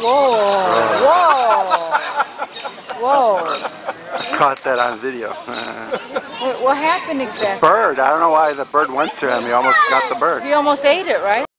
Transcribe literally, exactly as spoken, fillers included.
Whoa. Whoa. Whoa. Caught that on video. What, what happened exactly? Bird. I don't know why the bird went to him. He almost got the bird. He almost ate it, right?